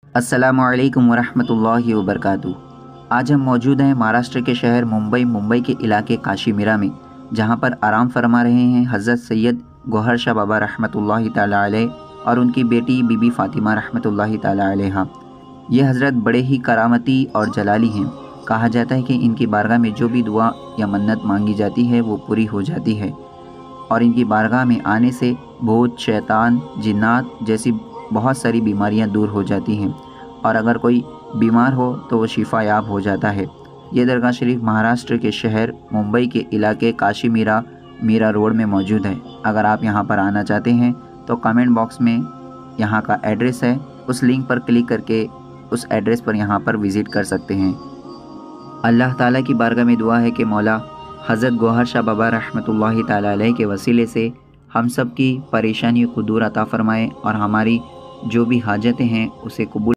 अस्सलामुअलैकुम वरहमतुल्लाहि वबरकातुहू। आज हम मौजूद हैं महाराष्ट्र के शहर मुंबई के इलाके काशीमीरा में, जहां पर आराम फरमा रहे हैं हज़रत सैयद गौहर शाह बाबा रहमतुल्लाहि ताला अलैह और उनकी बेटी बीबी फ़ातिमा रहमतुल्लाहि ताला अलैहा। ये हज़रत बड़े ही करामती और जलाली हैं। कहा जाता है कि इनकी बारगाह में जो भी दुआ या मन्नत मांगी जाती है वो पूरी हो जाती है, और इनकी बारगाह में आने से भूत, शैतान, जिन्नात जैसी बहुत सारी बीमारियां दूर हो जाती हैं, और अगर कोई बीमार हो तो वो शिफा याब हो जाता है। ये दरगाह शरीफ महाराष्ट्र के शहर मुंबई के इलाके काशीमीरा मीरा रोड में मौजूद है। अगर आप यहाँ पर आना चाहते हैं तो कमेंट बॉक्स में यहाँ का एड्रेस है, उस लिंक पर क्लिक करके उस एड्रेस पर यहाँ पर विज़िट कर सकते हैं। अल्लाह ताला की बारगाह में दुआ है कि मौला हज़रत गौहर शाह बाबा रहमतुल्लाहि ताला अलैह के वसीले से हम सब की परेशानियों को दूर अता फ़रमाए और हमारी जो भी हाजतें हैं उसे कबूल